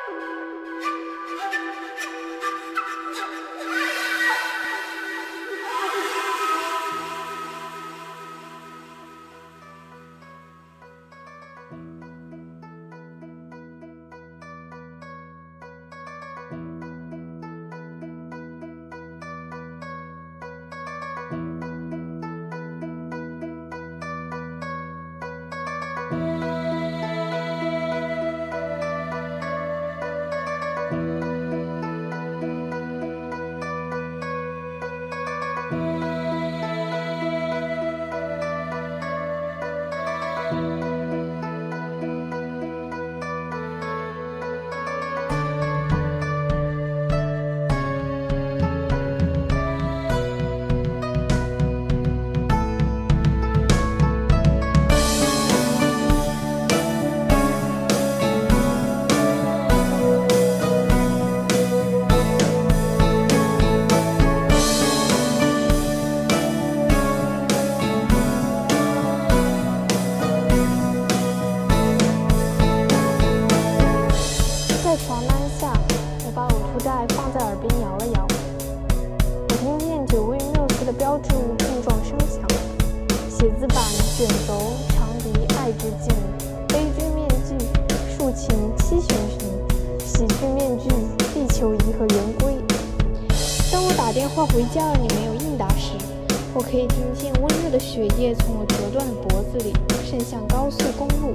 回家了，你没有应答时，我可以听见温热的血液从我折断的脖子里渗向高速公路。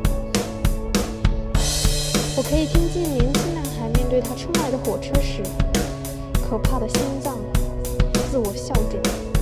我可以听见年轻男孩面对他冲来的火车时，可怕的心脏自我校准。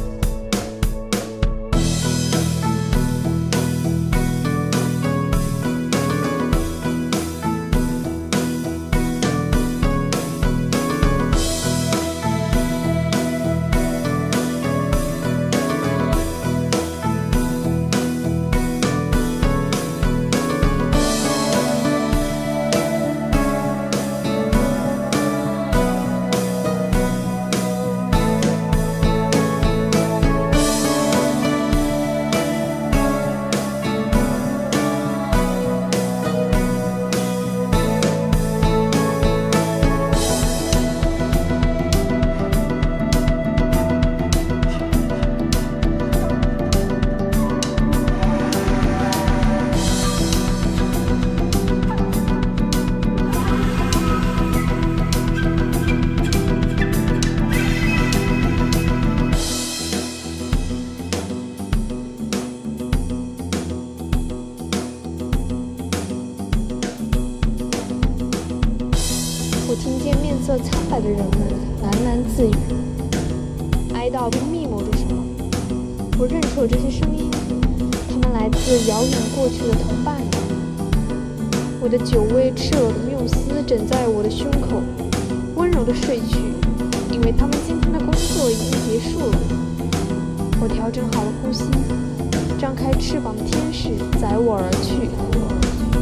我听见面色苍白的人们喃喃自语，哀悼并密谋着什么。我认出了这些声音，它们来自遥远过去的同伴。我的久未赤裸的缪斯枕在我的胸口，温柔地睡去，因为他们今天的工作已经结束了。我调整好了呼吸，张开翅膀的天使载我而去。